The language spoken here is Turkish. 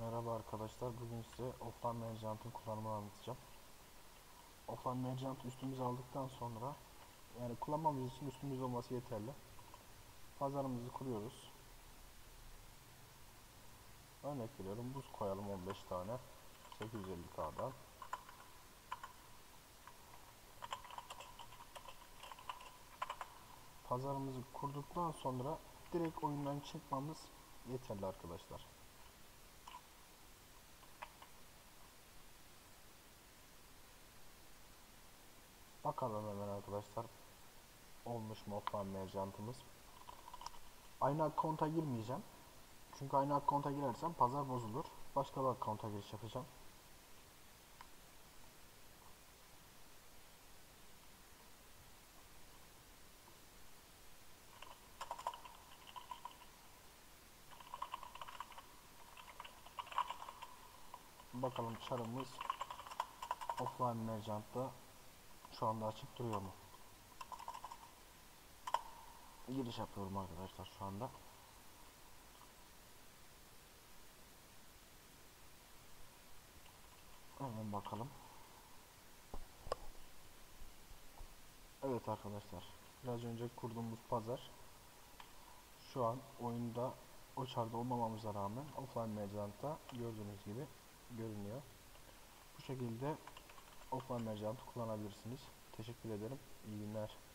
Merhaba arkadaşlar. Bugün size offline management'ın kullanımını anlatacağım. Offline management üstümüze aldıktan sonra kullanmamız için üstümüz olması yeterli. Pazarımızı kuruyoruz. Örnek veriyorum. Buz koyalım 15 tane. 850K'dan. Pazarımızı kurduktan sonra direkt oyundan çıkmamız yeterli arkadaşlar. Bakalım hemen arkadaşlar. Olmuş mu offline management'ımız? Aynı account'a girmeyeceğim. Çünkü aynı account'a girersem pazar bozulur. Başka bir account'a giriş yapacağım. Bakalım çarımız offline management'ta şu anda açık duruyor mu? Giriş yapıyorum arkadaşlar şu anda. Hemen bakalım. Evet arkadaşlar. Biraz önce kurduğumuz pazar şu an oyunda o çarda olmamamıza rağmen offline management'ta gördüğünüz gibi görünüyor. Bu şekilde offline management'ı kullanabilirsiniz. Teşekkür ederim. İyi günler.